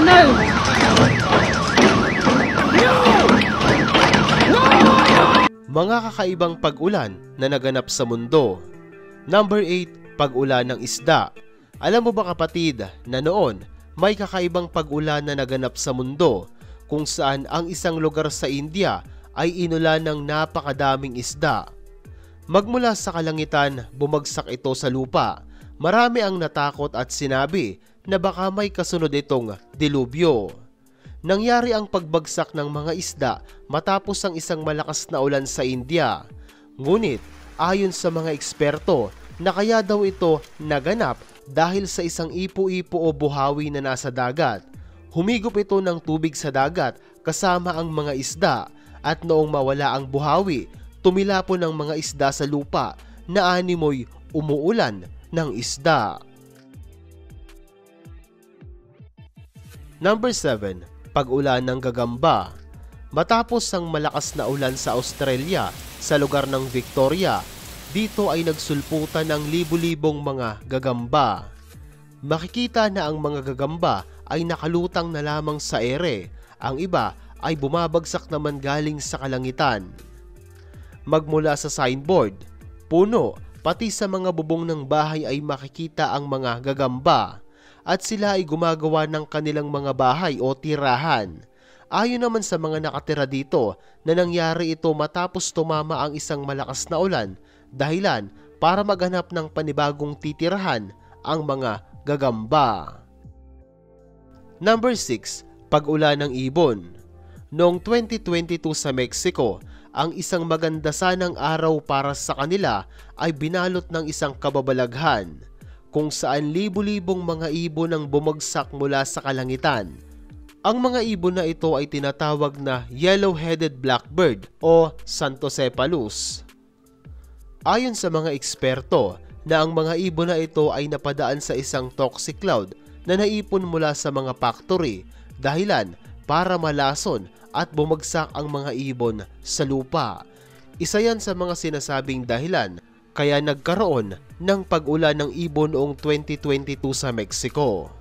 Mga kakaibang pag-ulan na naganap sa mundo. Number 8, pag-ulan ng isda. Alam mo ba kapatid na noon may kakaibang pag-ulan na naganap sa mundo kung saan ang isang lugar sa India ay inulan ng napakadaming isda. Magmula sa kalangitan, bumagsak ito sa lupa. Marami ang natakot at sinabi na baka may kasunod itong dilubyo. Nangyari ang pagbagsak ng mga isda matapos ang isang malakas na ulan sa India. Ngunit ayon sa mga eksperto na kaya daw ito naganap dahil sa isang ipo-ipo o buhawi na nasa dagat. Humigop ito ng tubig sa dagat kasama ang mga isda at noong mawala ang buhawi, tumilapon ang mga isda sa lupa na animoy umuulan ng isda. Number 7, pag-ulan ng gagamba. Matapos ang malakas na ulan sa Australia sa lugar ng Victoria, dito ay nagsulputan ng libu-libong mga gagamba. Makikita na ang mga gagamba ay nakalutang na lamang sa ere, ang iba ay bumabagsak naman galing sa kalangitan. Magmula sa signboard, puno, pati sa mga bubong ng bahay ay makikita ang mga gagamba at sila ay gumagawa ng kanilang mga bahay o tirahan. Ayon naman sa mga nakatira dito na nangyari ito matapos tumama ang isang malakas na ulan, dahilan para maghanap ng panibagong titirahan ang mga gagamba. Number 6, pag-ulan ng ibon. Noong 2022 sa Mexico, ang isang maganda sanang araw para sa kanila ay binalot ng isang kababalaghan, kung saan libu-libong mga ibon ang bumagsak mula sa kalangitan. Ang mga ibon na ito ay tinatawag na yellow-headed blackbird o Santocephalus. Ayon sa mga eksperto na ang mga ibon na ito ay napadaan sa isang toxic cloud na naipon mula sa mga factory, dahilan para malason at bumagsak ang mga ibon sa lupa. Isa yan sa mga sinasabing dahilan kaya nagkaroon ng pag-ulan ng ibon noong 2022 sa Mexico.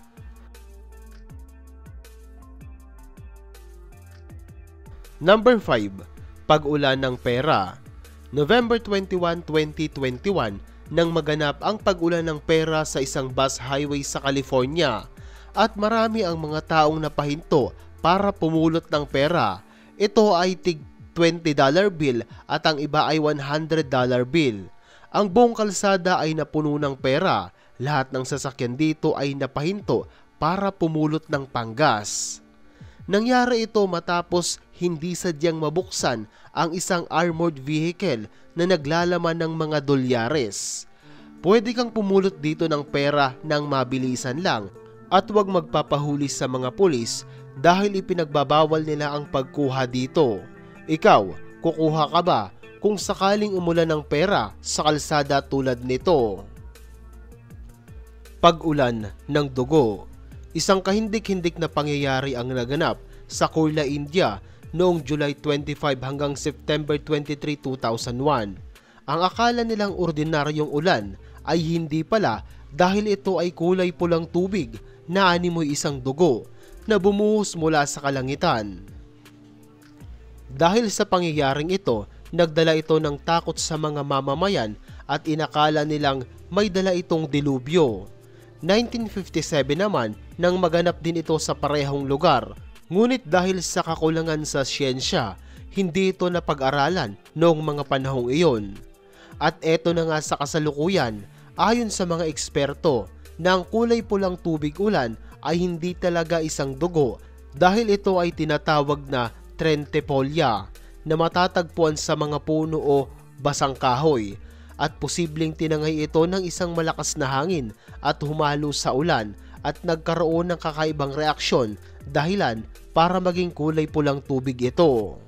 Number 5, pag-ulan ng pera. November 21, 2021 nang maganap ang pag-ulan ng pera sa isang bus highway sa California at marami ang mga taong napahinto para pumulot ng pera. Ito ay tig $20 bill at ang iba ay $100 bill. Ang buong kalsada ay napuno ng pera. Lahat ng sasakyan dito ay napahinto para pumulot ng panggas. Nangyari ito matapos hindi sadyang mabuksan ang isang armored vehicle na naglalaman ng mga dolyares. Pwede kang pumulot dito ng pera ng mabilisan lang at huwag magpapahuli sa mga pulis dahil ipinagbabawal nila ang pagkuha dito. Ikaw, kukuha ka ba kung sakaling umulan ng pera sa kalsada tulad nito? Pag-ulan ng dugo. Isang kahindik-hindik na pangyayari ang naganap sa Kurla, India noong July 25 hanggang September 23, 2001. Ang akala nilang ordinaryong ulan ay hindi pala dahil ito ay kulay pulang tubig na animoy isang dugo na bumuhos mula sa kalangitan. Dahil sa pangyayaring ito, nagdala ito ng takot sa mga mamamayan at inakala nilang may dala itong dilubyo. 1957 naman nang maganap din ito sa parehong lugar, ngunit dahil sa kakulangan sa siyensya, hindi ito napag-aralan noong mga panahong iyon. At eto na nga sa kasalukuyan, ayon sa mga eksperto, na ang kulay pulang tubig ulan ay hindi talaga isang dugo dahil ito ay tinatawag na Trentepolia na matatagpuan sa mga puno o basang kahoy at posibleng tinangay ito ng isang malakas na hangin at humalo sa ulan at nagkaroon ng kakaibang reaksyon dahilan para maging kulay pulang tubig ito.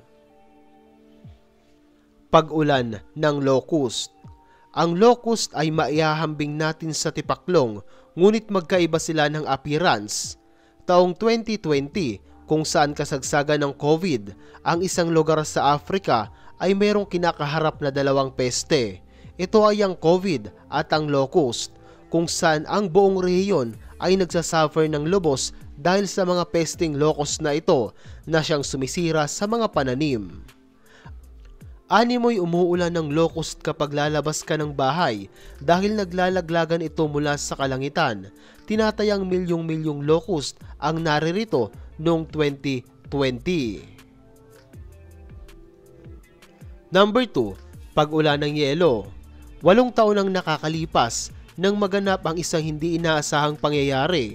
Pag-ulan ng locust. Ang locust ay maihahambing natin sa tipaklong ngunit magkaiba sila ng appearance. Taong 2020 kung saan kasagsagan ng COVID, ang isang lugar sa Africa ay mayroong kinakaharap na dalawang peste. Ito ay ang COVID at ang locust, kung saan ang buong rehiyon ay nagsasuffer ng lubos dahil sa mga pesting locust na ito na siyang sumisira sa mga pananim. Animoy umuulan ng locust kapag lalabas ka ng bahay dahil naglalaglagan ito mula sa kalangitan. Tinatayang milyong-milyong locust ang naririto noong 2020. Number 2, pag-ulan ng yelo. 8 taon ang nakakalipas nang maganap ang isang hindi inaasahang pangyayari.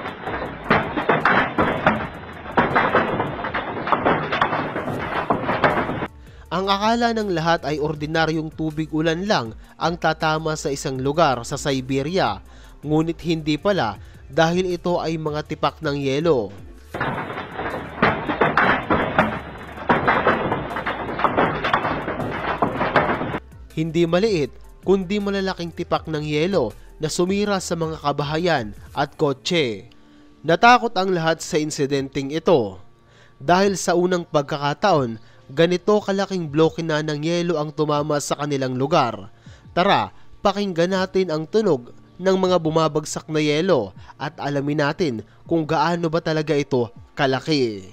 Ang akala ng lahat ay ordinaryong tubig ulan lang ang tatama sa isang lugar sa Siberia, ngunit hindi pala dahil ito ay mga tipak ng yelo. Hindi maliit, kundi malalaking tipak ng yelo na sumira sa mga kabahayan at kotse. Natakot ang lahat sa insidenteng ito. Dahil sa unang pagkakataon, ganito kalaking bloke na ng yelo ang tumama sa kanilang lugar. Tara, pakinggan natin ang tunog ng mga bumabagsak na yelo at alamin natin kung gaano ba talaga ito kalaki.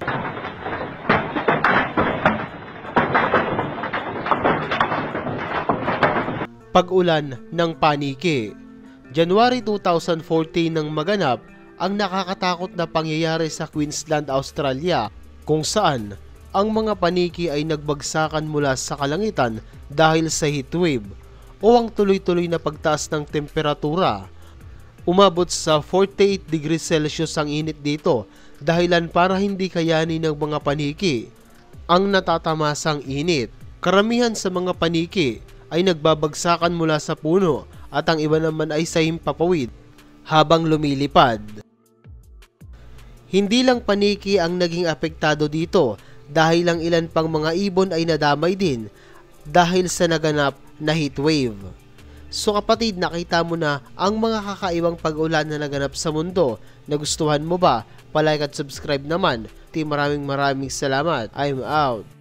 Pag-ulan ng paniki. January 2014 nang maganap ang nakakatakot na pangyayari sa Queensland, Australia, kung saan ang mga paniki ay nagbagsakan mula sa kalangitan dahil sa heatwave o ang tuloy-tuloy na pagtaas ng temperatura. Umabot sa 48 degrees Celsius ang init dito, dahilan para hindi kayanin ng mga paniki ang natatamasang init. Karamihan sa mga paniki ay nagbabagsakan mula sa puno at ang iba naman ay sa himpapawid habang lumilipad. Hindi lang paniki ang naging apektado dito dahil ang ilan pang mga ibon ay nadamay din dahil sa naganap na heatwave. So kapatid, nakita mo na ang mga kakaibang pag-ulan na naganap sa mundo. Nagustuhan mo ba? Palike at subscribe naman. Maraming salamat. I'm out.